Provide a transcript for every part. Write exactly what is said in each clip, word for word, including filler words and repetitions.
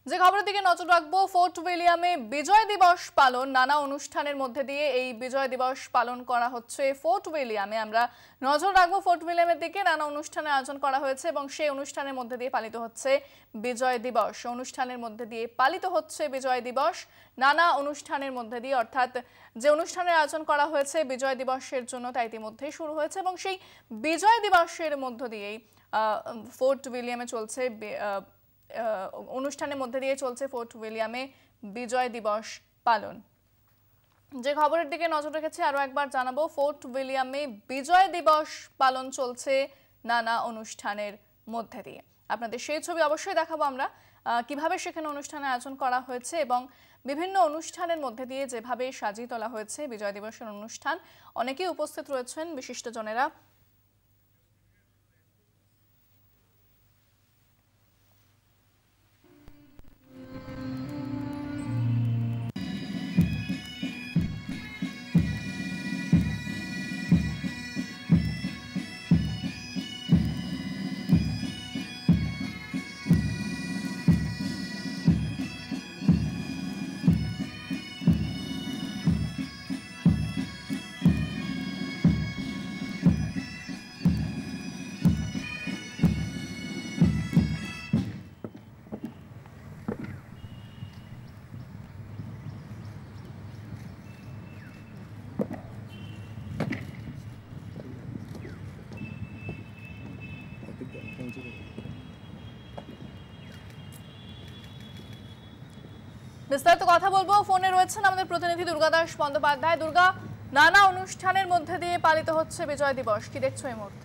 যে খবরের দিকে নজর রাখবো, ফোর্ট উইলিয়ামে বিজয় দিবস পালন নানা অনুষ্ঠানের মধ্যে দিয়ে এই বিজয় দিবস পালন করা হচ্ছে ফোর্ট উইলিয়ামে। আমরা নজর রাখবো ফোর্ট উইলিয়ামের দিকে। নানা অনুষ্ঠানের আয়োজন করা হয়েছে এবং সেই অনুষ্ঠানের মধ্যে দিয়ে পালিত হচ্ছে বিজয় দিবস। অনুষ্ঠানের মধ্যে দিয়ে পালিত হচ্ছে বিজয় দিবস নানা অনুষ্ঠানের মধ্যে দিয়ে, অর্থাৎ যে অনুষ্ঠানের আয়োজন করা হয়েছে বিজয় দিবসের জন্য তা ইতিমধ্যেই শুরু হয়েছে এবং সেই বিজয় দিবসের মধ্য দিয়েই ফোর্ট উইলিয়ামে চলছে অনুষ্ঠানের মধ্যে দিয়ে চলছে ফোর্ট উইলিয়ামে বিজয় দিবস পালন। যে খবরের দিকে নজর রেখেছি আরো একবার জানাবো, ফোর্ট উইলিয়ামে বিজয় দিবস পালন চলছে নানা অনুষ্ঠানের মধ্যে দিয়ে। আপনাদের সেই ছবি অবশ্যই দেখাবো আমরা কিভাবে সেখানে অনুষ্ঠানের আয়োজন করা হয়েছে এবং বিভিন্ন অনুষ্ঠানের মধ্যে দিয়ে যেভাবে সাজিয়ে তোলা হয়েছে বিজয় দিবসের অনুষ্ঠান। অনেকেই উপস্থিত রয়েছেন বিশিষ্টজনেরা। বিস্তারিত কথা বলবো, ফোনে রয়েছেন আমাদের প্রতিনিধি দুর্গা দাস বন্দ্যোপাধ্যায়। দুর্গা, নানা অনুষ্ঠানের মধ্যে দিয়ে পালিত হচ্ছে বিজয় দিবস, কি দেখছো এই মুহূর্তে?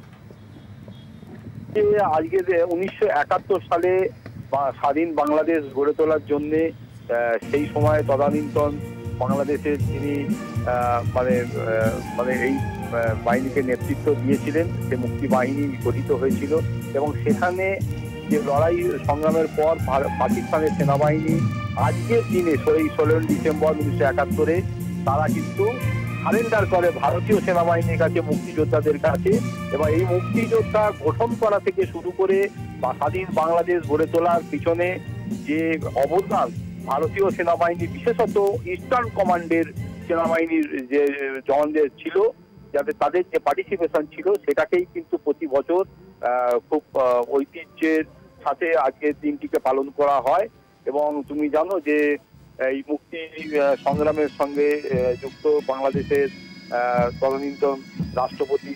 আজকে উনিশশো একাত্তর সালে স্বাধীন বাংলাদেশ গড়ে তোলার জন্য সেই সময় তদানীন্তন বাংলাদেশের যিনি মানে মানে এই বাহিনীকে নেতৃত্ব দিয়েছিলেন, সে মুক্তি বাহিনী গঠিত হয়েছিল এবং সেখানে যে লড়াই সংগ্রামের পর পাকিস্তানের সেনাবাহিনী আজকের দিনে এই ষোলোই ডিসেম্বর উনিশশো একাত্তরে তারা কিন্তু সারেন্ডার করে ভারতীয় সেনাবাহিনীর কাছে, মুক্তিযোদ্ধাদের কাছে। এবং এই মুক্তিযোদ্ধা গঠন করা থেকে শুরু করে বা স্বাধীন বাংলাদেশ গড়ে তোলার পিছনে যে অবদান ভারতীয় সেনাবাহিনী, বিশেষত ইস্টার্ন কমান্ডের সেনাবাহিনীর যে জওয়ানদের ছিল, যাতে তাদের যে পার্টিসিপেশন ছিল, সেটাকেই কিন্তু প্রতি বছর খুব ঐতিহ্যের সাথে আজকের দিনটিকে পালন করা হয়। এবং তুমি জানো যে এই মুক্তি সংগ্রামের সঙ্গে যুক্ত বাংলাদেশের তদানীন্তন রাষ্ট্রপতি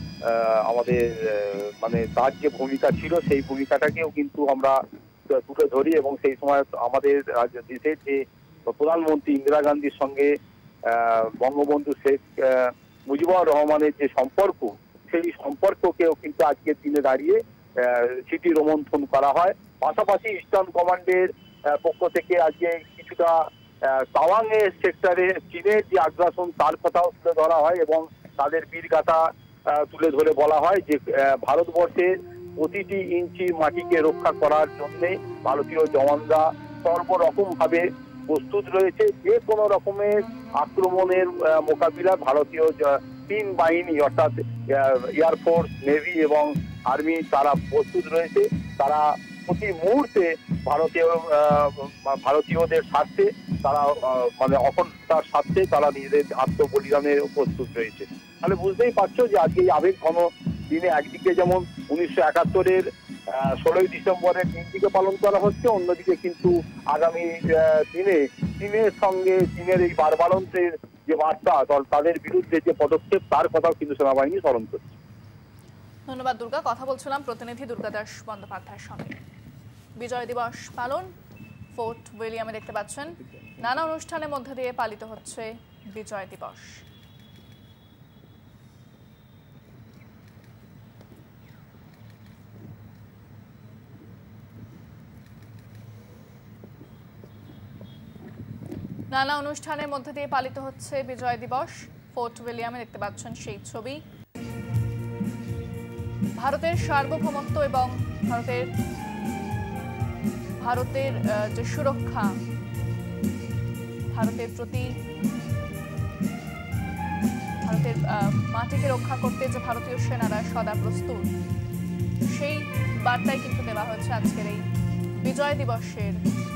আমাদের মানে তার যে ভূমিকা ছিল, সেই ভূমিকাটাকেও কিন্তু আমরা তুলে ধরি এবং সেই সময় আমাদের দেশের যে প্রধানমন্ত্রী ইন্দিরা গান্ধীর সঙ্গে বঙ্গবন্ধু শেখ মুজিবুর রহমানের যে সম্পর্ক, সেই সম্পর্ককেও কিন্তু আজকের দিনে দাঁড়িয়ে স্মৃতি রোমন্থন করা হয়। পাশাপাশি ইস্টার্ন কমান্ডের পক্ষ থেকে আজকে কিছুটা তাওয়াং এর সেক্টরে চীনের যে আগ্রাসন তার কথাও তুলে ধরা হয় এবং তাদের বীরগাথা তুলে ধরে বলা হয় যে ভারতবর্ষের প্রতিটি ইঞ্চি মাটিকে রক্ষা করার জন্যে ভারতীয় জওয়ানরা সর্বরকম ভাবে প্রস্তুত রয়েছে। যে কোনো রকমের আক্রমণের মোকাবিলা ভারতীয় তিন বাহিনী অর্থাৎ এয়ারফোর্স, নেভি এবং আর্মি তারা প্রস্তুত রয়েছে। তারা প্রতি মুহূর্তে ভারতীয় ভারতীয়দের স্বার্থে তারা মানে অখণ্ডতার স্বার্থে তারা নিজেদের আত্মবলিদানের প্রস্তুত রয়েছে। তাহলে বুঝতেই পারছো যে আজকে এই আবেগ ঘন দিনে একদিকে যেমন উনিশশো একাত্তরের ষোলোই ডিসেম্বরের দিনটিকে পালন করা হচ্ছে, অন্যদিকে কিন্তু আগামী দিনে চীনের সঙ্গে চীনের এই বারবারন্তের যে বার্তা, তাদের বিরুদ্ধে যে পদক্ষেপ, তার কথাও কিন্তু সেনাবাহিনী স্মরণ করছে। ধন্যবাদ দুর্গা। কথা বলছিলাম প্রতিনিধি দুর্গা দাস বন্দ্যোপাধ্যায়ের সঙ্গে। বিজয় দিবস পালন ফোর্ট উইলিয়ামে দেখতে পাচ্ছেন, নানা অনুষ্ঠানের মধ্যে দিয়ে পালিত হচ্ছে বিজয় দিবস। নানা অনুষ্ঠানের মধ্যে দিয়ে পালিত হচ্ছে বিজয় দিবস ফোর্ট উইলিয়ামে দেখতে পাচ্ছেন সেই ছবি। ভারতের সার্বভৌমত্ব এবং ভারতের ভারতের যে সুরক্ষা, ভারতের প্রতি ভারতের মাটিকে রক্ষা করতে যে ভারতীয় সেনারা সদা প্রস্তুত, সেই বার্তাই কিন্তু দেওয়া হচ্ছে আজকের এই বিজয় দিবসের